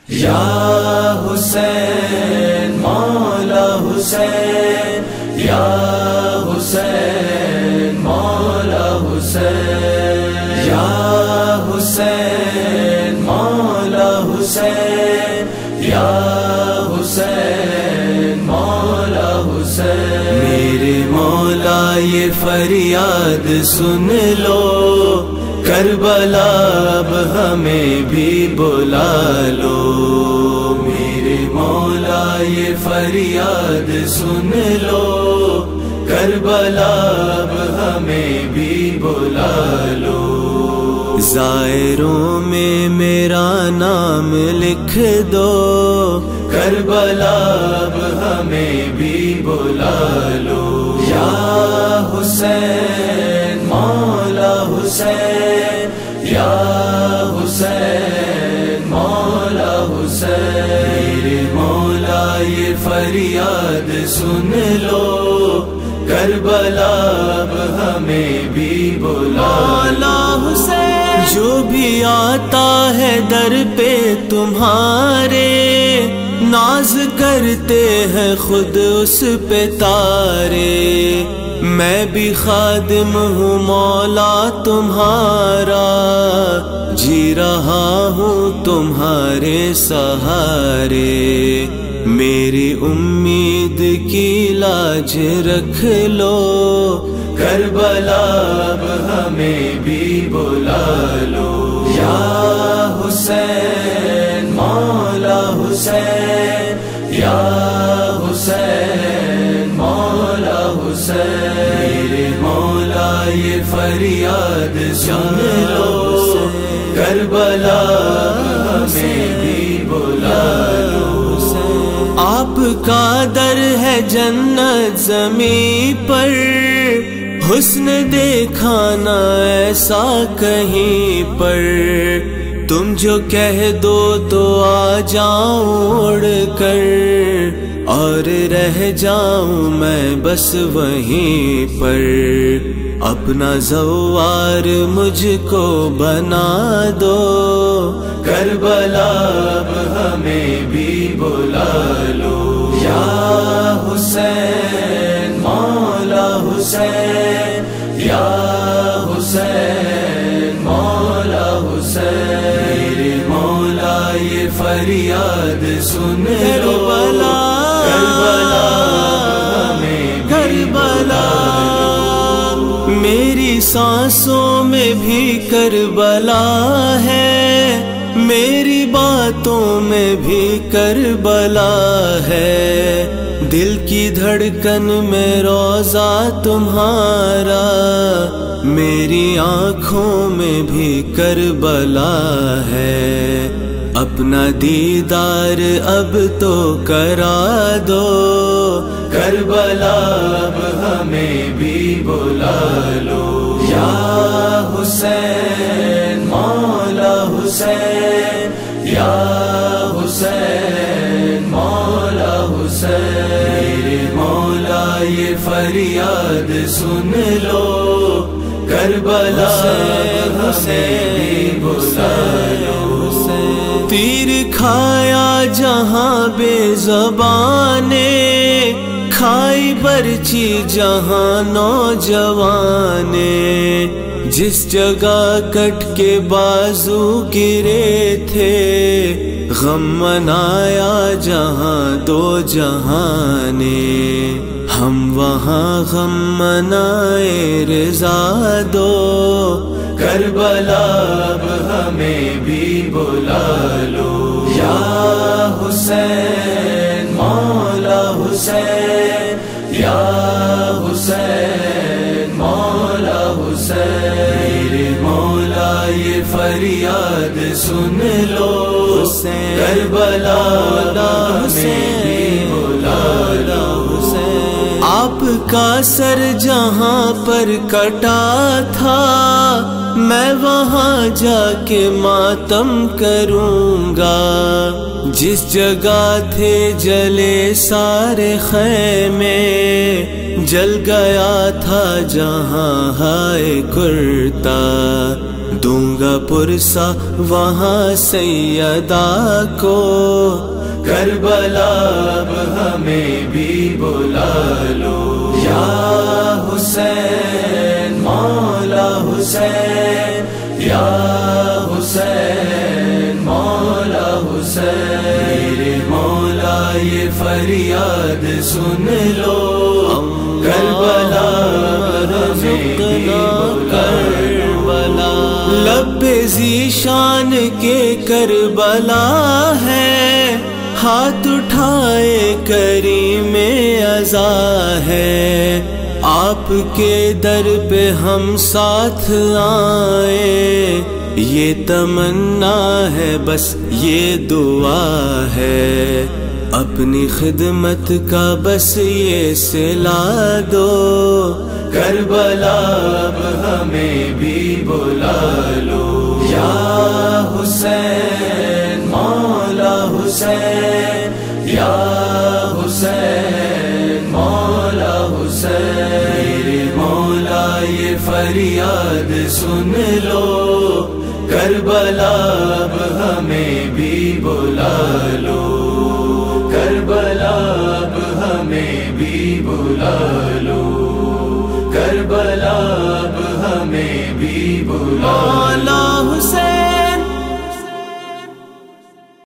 یا حسین مولا حسین، یا حسین مولا حسین، یا حسین مولا حسین، یا حسین مولا حسین۔ میرے مولا یہ فریاد سن لو، کربلا اب ہمیں بھی بلا لو۔ میرے مولا یہ فریاد سن لو، کربلا اب ہمیں بھی بلا لو۔ زائروں میں میرا نام لکھ دو، کربلا اب ہمیں بھی بلا لو۔ یا حسین مولا حسین، یا حسین مولا حسین۔ میرے مولا یہ فریاد سن لو، کربلا اب ہمیں بھی بلا حسین۔ جو بھی آتا ہے در پہ تمہارے، ناز کرتے ہیں خود اس پہ تارے۔ میں بھی خادم ہوں مولا تمہارا، جی رہا ہوں تمہارے سہارے۔ میری امید کی لاج رکھ لو، کربلا اب ہمیں بھی بلا لو۔ یا حسین مولا حسین، یا حسین مولا حسین۔ میرے مولا یہ فریاد سن لو، کربلا ہمیں بھی بلا لو۔ آپ کا در ہے جنت زمین پر، حسن دیکھا نہ ایسا کہیں پر۔ تم جو کہہ دو تو آ جاؤں اڑ کر، اور رہ جاؤں میں بس وہیں پر۔ اپنا زوار مجھ کو بنا دو، کربلا اب ہمیں بھی بلا لو۔ یا حسین مولا حسین، یا حسین مولا حسین۔ میرے مولا یہ فریاد سن لو، کربلا ہمیں بھی بلا لو۔ میری سانسوں میں بھی کربلا ہے، میری باتوں میں بھی کربلا ہے۔ دل کی دھڑکن میں روضہ تمہارا، میری آنکھوں میں بھی کربلا ہے۔ اپنا دیدار اب تو کرا دو، کربلا اب ہمیں بھی بلا لو۔ یا حسین مولا حسین، یا حسین مولا حسین۔ میرے مولا یہ فریاد سن لو، کربلا ہمیں بھی بلا لو۔ تیر کھایا جہاں بے زبانے، کھائی برچی جہاں نوجوانے۔ جس جگہ کٹ کے بازو گرے تھے، غم منایا جہاں دو جہانے۔ ہم وہاں غم منائے رضا دو، کربلا اب ہمیں بھی بلا لو۔ یا حسین مولا حسین، یا حسین مولا حسین۔ میرے مولا یہ فریاد سن لو، کربلا ہمیں بھی بلا لو۔ آپ کا سر جہاں پر کٹا تھا، میں وہاں جا کے ماتم کروں گا۔ جس جگہ تھے جلے سارے خیمے، جل گیا تھا جہاں ہائے کرتا۔ دوں گا پرسا وہاں سیدہ کو، کربلا اب ہمیں بھی بلا لو، یا حسین مولا حسین، یا حسین مولا حسین، میرے مولا یہ فریاد سن لو، کربلا ہمیں بھی بلا لو، لب ذیشان کے کربلا ہے، ہاتھ اٹھائے کریم عزا ہے، آپ کے در پہ ہم ساتھ آئے، یہ تمنا ہے بس یہ دعا ہے، اپنی خدمت کا بس یہ صلہ دو، کربلا اب ہمیں بھی بلا لو، یا حسین مولا حسین، یا حسین مولا حسین، میرے مولا یہ فریاد سن لو، کربلا اب ہمیں بھی بلا لو، کربلا اب ہمیں بھی بلا لو، کربلا اب ہمیں بھی بلا لو۔